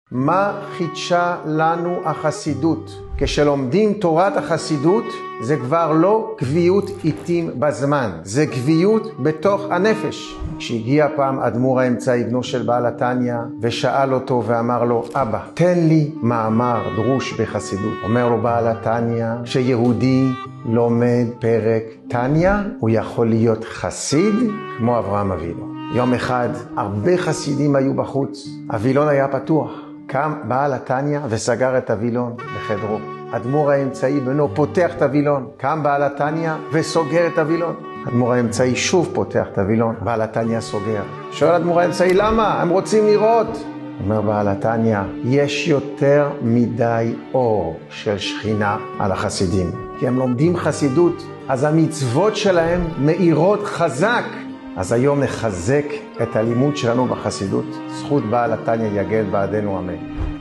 מה חידשה לנו החסידות? כשלומדים תורת החסידות, זה כבר לא קביעות עיתים בזמן, זה קביעות בתוך הנפש. כשהגיע פעם אדמו"ר האמצעי, בנו של בעל התניא, ושאל אותו ואמר לו, אבא, תן לי מאמר דרוש בחסידות. אומר לו בעל התניא, שיהודי לומד פרק תניא, הוא יכול להיות חסיד כמו אברהם אבינו. יום אחד הרבה חסידים היו בחוץ, הווילון היה פתוח. קם בעל התניא וסגר את הווילון בחדרו. אדמו"ר האמצעי בנו פותח את הווילון. קם בעל התניא וסוגר את הווילון. אדמו"ר האמצעי שוב פותח את הווילון. בעל התניא סוגר. שואל אדמו"ר האמצעי, למה? הם רוצים לראות. אומר בעל התניא, יש יותר מדי אור של שכינה על החסידים. כי הם לומדים חסידות, אז המצוות שלהם מאירות חזק. אז היום נחזק את הלימוד שלנו בחסידות. זכות בעל התניא יגן בעדנו, אמן.